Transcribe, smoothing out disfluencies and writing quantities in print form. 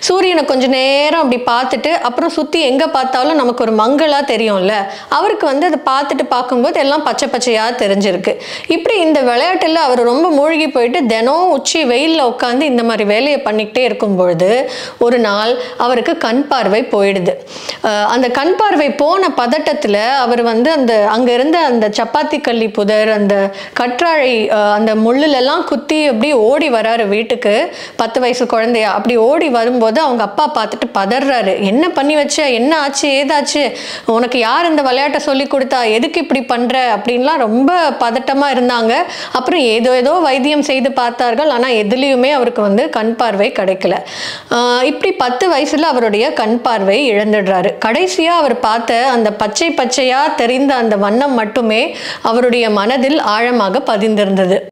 சூரியனை கொஞ்ச நேரம் அப்படி பார்த்துட்டு அப்புறம் சுற்றி எங்கே பார்த்தாலும் நமக்கு ஒரு மங்கலாக தெரியும்ல, அவருக்கு வந்து அதை பார்க்கும்போது எல்லாம் பச்சை பச்சையாக தெரிஞ்சிருக்கு. இப்படி இந்த விளையாட்டில் அவர் ரொம்ப மூழ்கி போயிட்டு தினம் உச்சி வெயிலில் உட்காந்து இந்த மாதிரி வேலையை பண்ணிக்கிட்டே இருக்கும் பொழுது ஒரு நாள் அவருக்கு கண் பார்வை போயிடுது. அந்த கண் பார்வை போன பதட்டத்தில் அவர் வந்து அங்கே இருந்த அந்த சப்பாத்தி கள்ளி புதர், அந்த கற்றாழை, அந்த முள்ளுலெல்லாம் குத்தி அப்படி ஓடி வராரு வீட்டுக்கு. 10 வயசு குழந்தையா அப்படி ஓடி வரும்போது அவங்க அப்பா பார்த்துட்டு பதறாரு. என்ன பண்ணி வச்ச, என்ன ஆச்சு, ஏதாச்சு, உனக்கு யார் இந்த விளையாட்டை சொல்லி கொடுத்தா, எதுக்கு இப்படி பண்ற அப்படின்லாம் ரொம்ப பதட்டமா இருந்தாங்க. அப்புறம் ஏதோ வைத்தியம் செய்து பார்த்தார்கள். ஆனால் எதுலேயுமே அவருக்கு வந்து கண் பார்வை கிடைக்கல. இப்படி 10 வயசுல அவருடைய கண் பார்வை இழந்துடுறாரு. கடைசியா அவர் பார்த்த அந்த பச்சை பச்சையா தெரிந்த அந்த வண்ணம் மட்டுமே அவருடைய மனதில் ஆழமாக பதிந்திருந்தது.